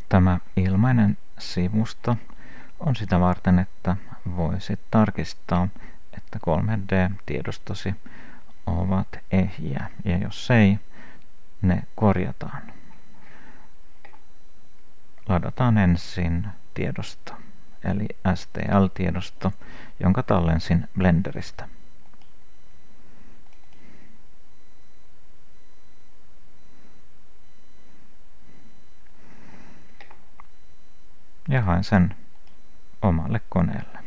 Tämä ilmainen sivusto on sitä varten, että voisit tarkistaa, että 3D-tiedostosi ovat ehjiä, ja jos ei, ne korjataan. Ladataan ensin tiedosto, eli STL-tiedosto, jonka tallensin Blenderistä. Ja haen sen omalle koneelle.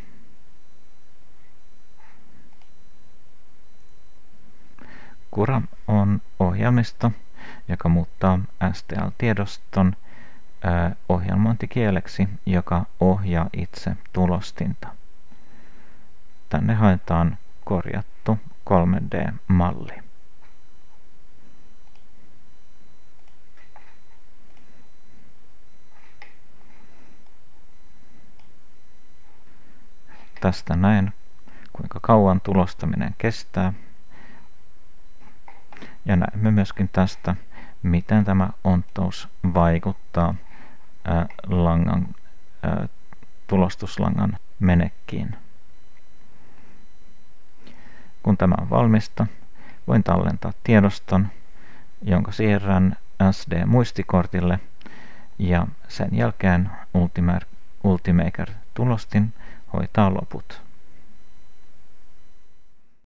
Cura on ohjelmisto, joka muuttaa STL-tiedoston ohjelmointikieleksi, joka ohjaa itse tulostinta. Tänne haetaan korjattu 3D-malli. Tästä näen, kuinka kauan tulostaminen kestää. Ja näemme myöskin tästä, miten tämä ontous vaikuttaa tulostuslangan menekkiin. Kun tämä on valmista, voin tallentaa tiedoston, jonka siirrän SD-muistikortille, ja sen jälkeen Ultimaker tulostin hoitaa loput.